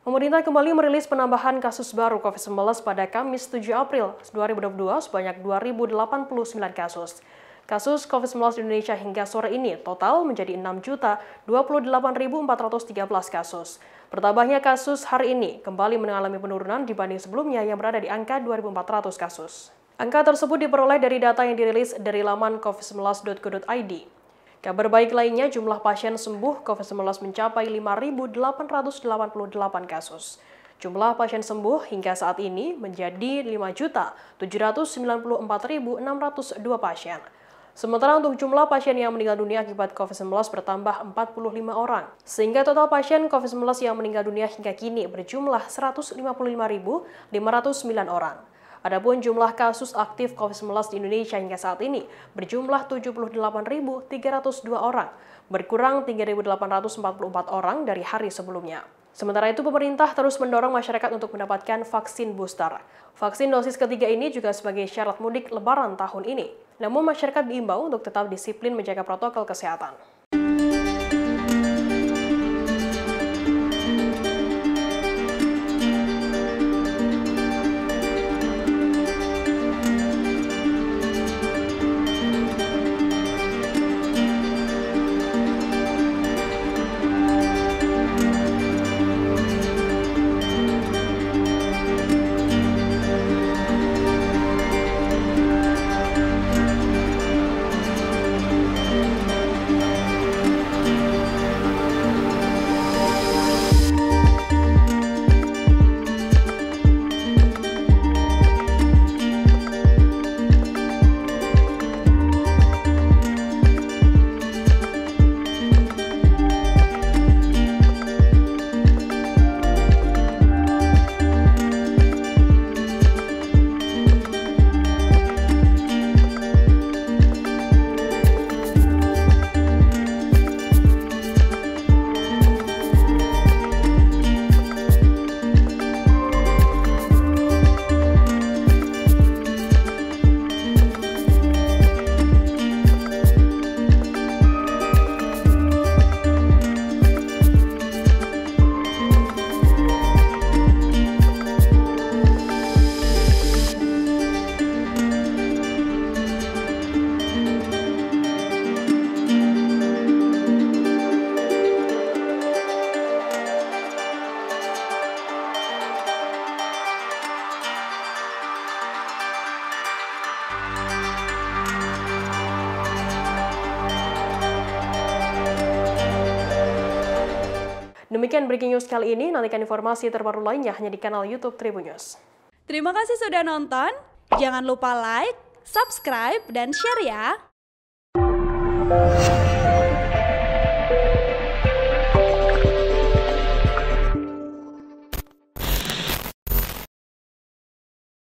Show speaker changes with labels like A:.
A: Pemerintah kembali merilis penambahan kasus baru COVID-19 pada Kamis 7 April 2022 sebanyak 2.089 kasus. Kasus COVID-19 di Indonesia hingga sore ini total menjadi 6.028.413 kasus. Bertambahnya kasus hari ini kembali mengalami penurunan dibanding sebelumnya yang berada di angka 2.400 kasus. Angka tersebut diperoleh dari data yang dirilis dari laman covid19.go.id. Kabar baik lainnya, jumlah pasien sembuh COVID-19 mencapai 5.888 kasus. Jumlah pasien sembuh hingga saat ini menjadi 5.794.602 pasien. Sementara untuk jumlah pasien yang meninggal dunia akibat COVID-19 bertambah 45 orang, sehingga total pasien COVID-19 yang meninggal dunia hingga kini berjumlah 155.509 orang. Adapun jumlah kasus aktif COVID-19 di Indonesia hingga saat ini berjumlah 78.302 orang, berkurang 3.844 orang dari hari sebelumnya. Sementara itu, pemerintah terus mendorong masyarakat untuk mendapatkan vaksin booster. Vaksin dosis ketiga ini juga sebagai syarat mudik Lebaran tahun ini. Namun masyarakat diimbau untuk tetap disiplin menjaga protokol kesehatan. Demikian breaking news kali ini, nantikan informasi terbaru lainnya hanya di kanal YouTube Tribun News.
B: Terima kasih sudah nonton, jangan lupa like, subscribe, dan share ya!